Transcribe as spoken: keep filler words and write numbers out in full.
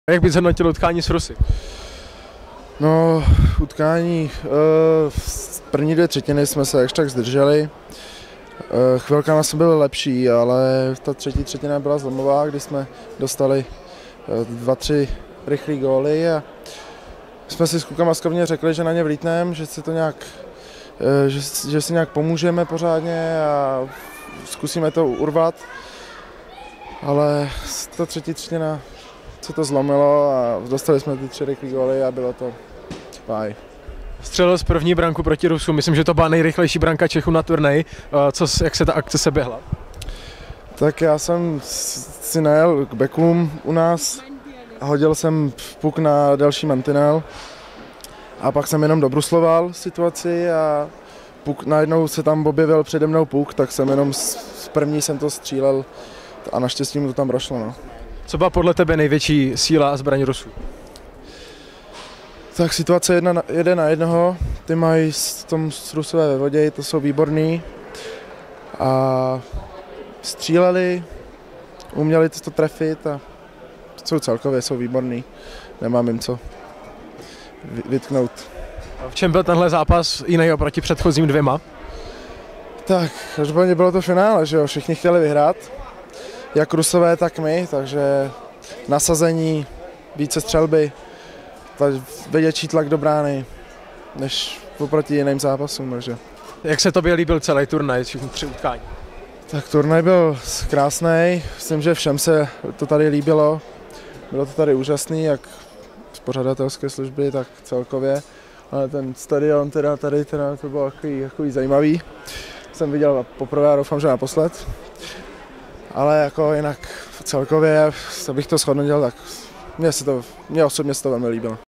Jak bys zhodnotil utkání s Rusy? No, utkání, v první dvě třetiny jsme se ještě tak zdrželi. Chvilkama jsme byli lepší, ale ta třetí třetina byla zlomová, kdy jsme dostali dva, tři rychlé góly a jsme si s klukama skovně řekli, že na ně vlítneme, že si to nějak, že, že si nějak pomůžeme pořádně a zkusíme to urvat. Ale ta třetí třetina se to zlomilo a dostali jsme ty tři rychlé góly a bylo to fajn. Střelil z první branku proti Rusům, myslím, že to byla nejrychlejší branka Čechů na turnaji. Co, jak se ta akce seběhla? Tak já jsem si najel k bekům u nás, hodil jsem puk na další mantinel a pak jsem jenom dobrusloval situaci a puk, najednou se tam objevil přede mnou puk, tak jsem jenom z první jsem to střílel a naštěstí mu to tam prošlo. No. Co byla podle tebe největší síla a zbraň Rusů? Tak situace jedna na, jeden na jednoho, ty mají s tom s Rusové ve vodě, to jsou výborní a stříleli, uměli to trefit a jsou celkově jsou výborní, nemám jim co vytknout. V čem byl tenhle zápas jiný oproti předchozím dvěma? Tak, každopádně bylo to finále, že jo, všichni chtěli vyhrát, jak Rusové, tak my, takže nasazení, více střelby, větší tlak do brány, než oproti jiným zápasům. Takže. Jak se tobě líbil celý turnaj, všechny tři utkání? Tak turnaj byl krásný, myslím, že všem se to tady líbilo. Bylo to tady úžasný, jak z pořadatelské služby, tak celkově. Ale ten stadion teda tady teda to bylo takový, takový zajímavý. Jsem viděl poprvé a doufám, že naposled. Ale jako jinak celkově, abych to shodnotil, tak mně, se to, mně osobně se to velmi líbilo.